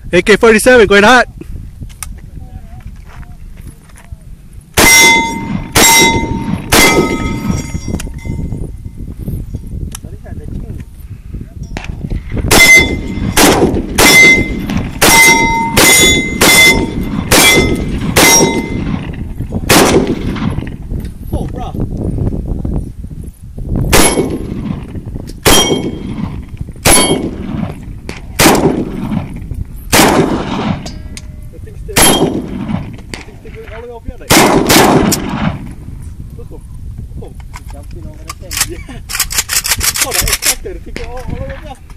AK47 going hot. Oh, bro. The thing's still going all the way up here, like. Look up. Oh, he's jumping over the thing. Yeah. Oh, I expected it to go all the way up.